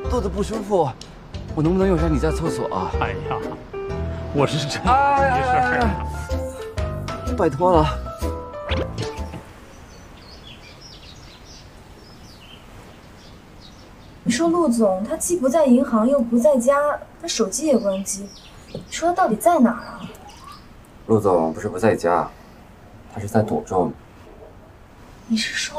肚子不舒服，我能不能用一下你家厕所啊？ 哎呀，我是真没事儿。 拜托了。 你说陆总他既不在银行又不在家，他手机也关机，你说他到底在哪儿啊？ 陆总不是不在家，他是在躲着我们。 你是说？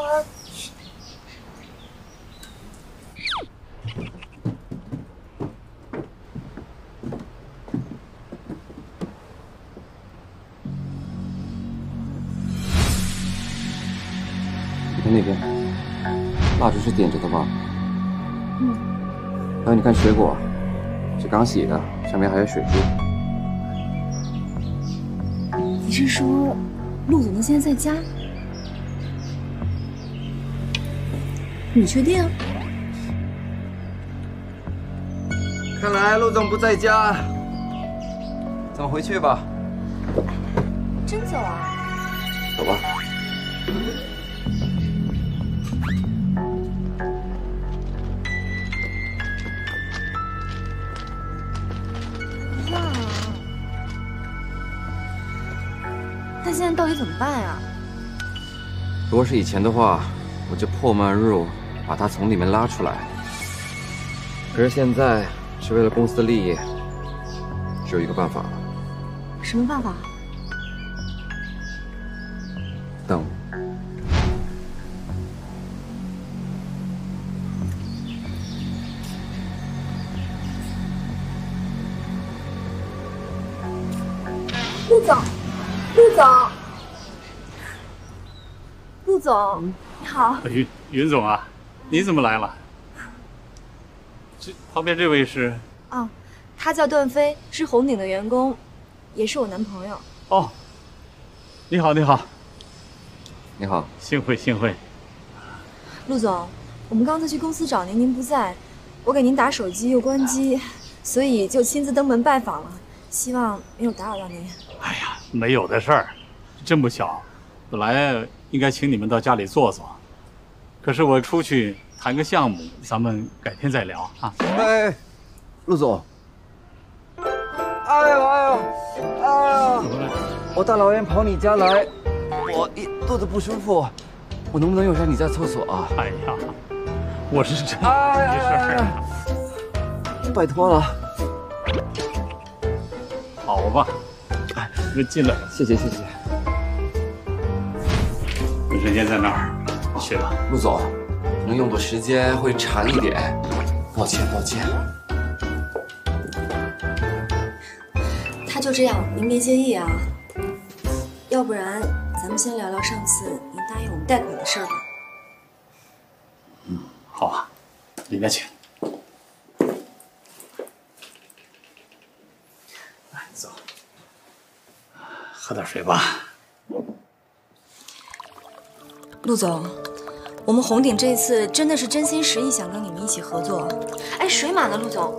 你看那边，蜡烛是点着的吧？ 嗯。 还有你看水果，是刚洗的，上面还有水珠。 你是说，陆总他现在在家？你确定？ 看来陆总不在家，咱们回去吧。 真走啊？ 走吧。 那现在到底怎么办呀？ 如果是以前的话，我就破门而入，把他从里面拉出来。可是现在是为了公司的利益，只有一个办法了。 什么办法？ 等。 陆总，陆总，陆总，你好。 云总啊，你怎么来了？这旁边这位是？ 哦，他叫段飞，是红鼎的员工，也是我男朋友。 哦，你好，你好， 你好， 幸会幸会。 陆总，我们刚才去公司找您，您不在，我给您打手机又关机，所以就亲自登门拜访了，希望没有打扰到您。 哎呀，没有的事儿，真不巧，本来应该请你们到家里坐坐，可是我出去谈个项目，咱们改天再聊啊。 哎，陆总。哎呦哎呦哎呦！我大老远跑你家来，我肚子不舒服，我能不能用一下你家厕所啊？ 哎呀，我是真没事儿。 拜托了。 好吧，哎，那进来。 谢谢谢谢。 人家在那儿，你去吧。 陆总，能用的时间会长一点，抱歉抱歉。 他就这样，您别介意啊。要不然，咱们先聊聊上次您答应我们贷款的事儿吧。 嗯，好啊，里面请。来，走，喝点水吧。 陆总，我们红鼎这次真的是真心实意想跟你们一起合作。哎，水满了，陆总。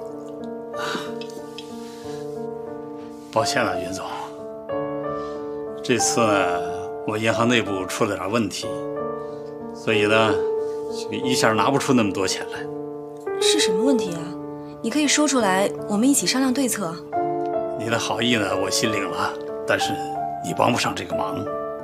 抱歉了，云总。这次呢，我银行内部出了点问题，所以呢，一下拿不出那么多钱来。 是什么问题啊？你可以说出来，我们一起商量对策。 你的好意呢，我心领了，但是你帮不上这个忙。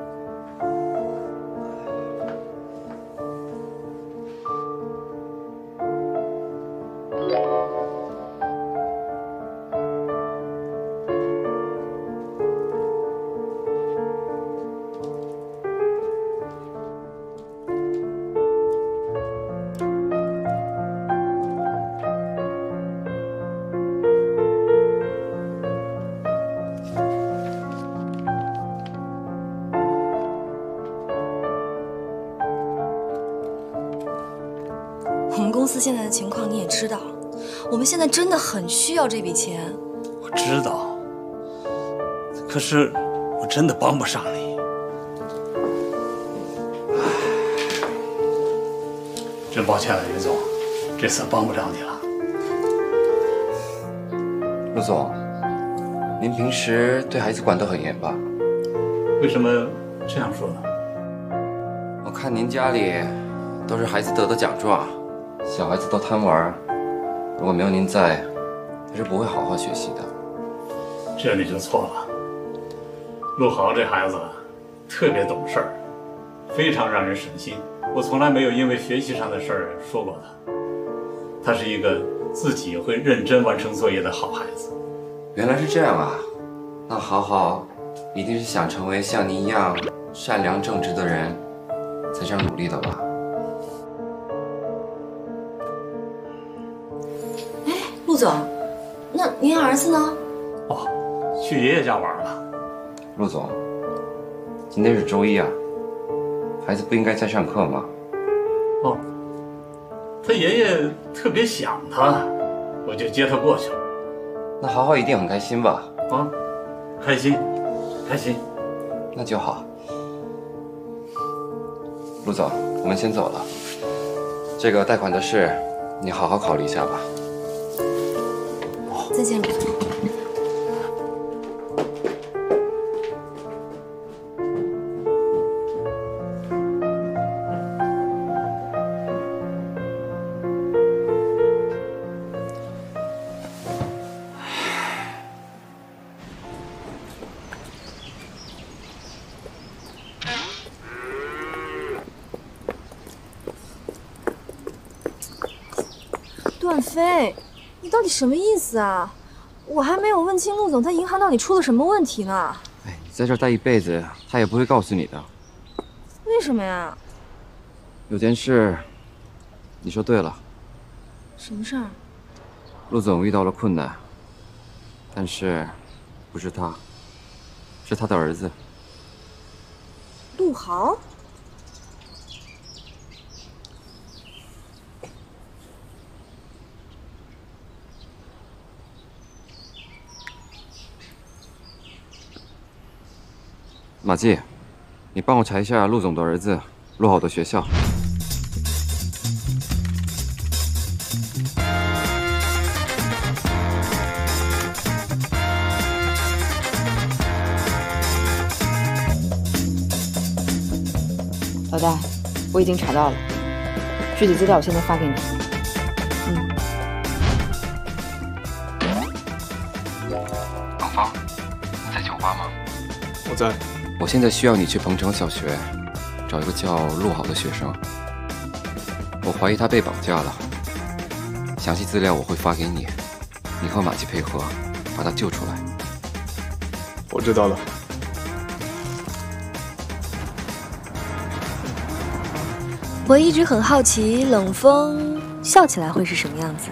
我们公司现在的情况你也知道，我们现在真的很需要这笔钱。 我知道，可是我真的帮不上你。真抱歉了，云总，这次帮不着你了。 陆总，您平时对孩子管得很严吧？ 为什么这样说呢？ 我看您家里都是孩子得的奖状，小孩子都贪玩， 如果没有您在，他是不会好好学习的。 这你就错了。陆豪这孩子特别懂事儿，非常让人省心。我从来没有因为学习上的事儿说过他。他是一个自己会认真完成作业的好孩子。 原来是这样啊，那豪豪一定是想成为像您一样善良正直的人，才这样努力的吧？ 哎，陆总，那您儿子呢？ 哦，去爷爷家玩了。 陆总，今天是周一啊，孩子不应该在上课吗？ 哦，他爷爷特别想他，我就接他过去了。 那豪豪一定很开心吧？ 啊，开心，开心。 那就好。陆总，我们先走了。这个贷款的事，你好好考虑一下吧。 再见，陆总。段飞，你到底什么意思啊？我还没有问清陆总他银行到底出了什么问题呢。 哎，你在这儿待一辈子，他也不会告诉你的。 为什么呀？ 有件事，你说对了。 什么事儿？ 陆总遇到了困难，但是不是他，是他的儿子。 陆豪？ 马季，你帮我查一下陆总的儿子陆豪的学校。 老大，我已经查到了，具体资料我现在发给你。 王芳，你在酒吧吗？ 我在。 我现在需要你去鹏城小学找一个叫陆豪的学生，我怀疑他被绑架了。详细资料我会发给你，你和马季配合，把他救出来。 我知道了。 我一直很好奇，冷风笑起来会是什么样子。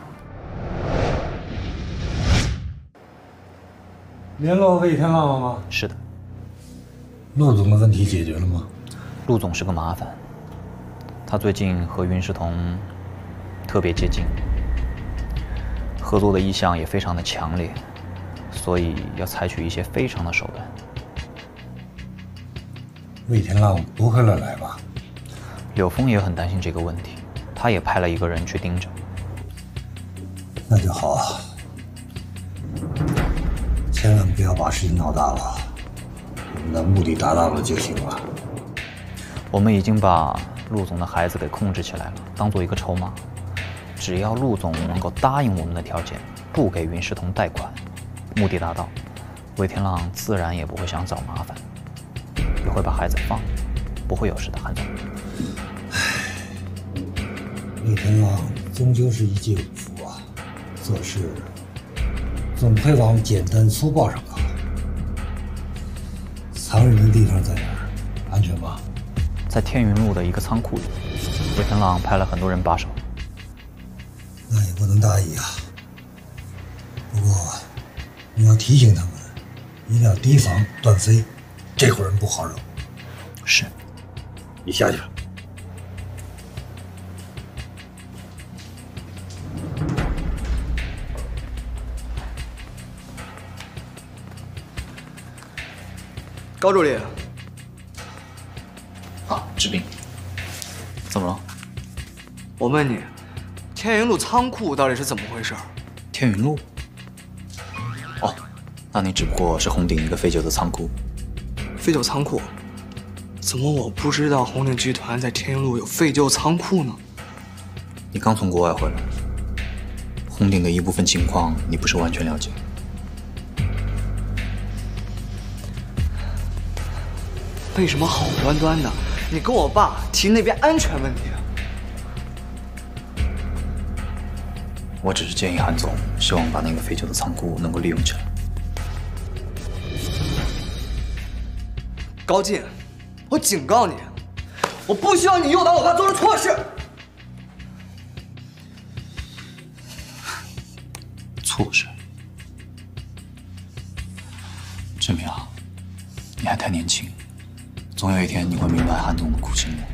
联络魏天浪了吗？ 是的。 陆总的问题解决了吗？ 陆总是个麻烦，他最近和云世彤特别接近，合作的意向也非常的强烈，所以要采取一些非常的手段。 魏天浪不会乱来吧？ 柳峰也很担心这个问题，他也派了一个人去盯着。 那就好，千万不要把事情闹大了，我们的目的达到了就行了。 我们已经把陆总的孩子给控制起来了，当做一个筹码。只要陆总能够答应我们的条件，不给云世彤贷款，目的达到，魏天浪自然也不会想找麻烦，也会把孩子放了，不会有事的，韩总。 魏天浪终究是一介武夫啊，做事总会往简单粗暴上靠。藏人的地方在哪儿？安全吗？ 在天云路的一个仓库里，魏天浪派了很多人把守。 那也不能大意啊。不过你要提醒他们，一定要提防段飞，这伙人不好惹。 是。 你下去吧。 高助理。 啊，治病。怎么了？ 我问你，天云路仓库到底是怎么回事？ 天云路？哦，那你只不过是红鼎一个废旧的仓库。 废旧仓库？怎么我不知道红鼎集团在天云路有废旧仓库呢？ 你刚从国外回来， 红顶的一部分情况你不是完全了解。 为什么好端端的，你跟我爸提那边安全问题啊？ 我只是建议韩总，希望把那个废旧的仓库能够利用起来。 高进，我警告你，我不希望你诱导我爸做出错事。 错事？志明啊，你还太年轻，总有一天你会明白韩总的苦心的。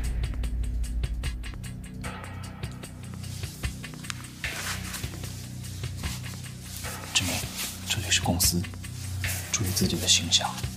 志明，这里是公司，注意自己的形象。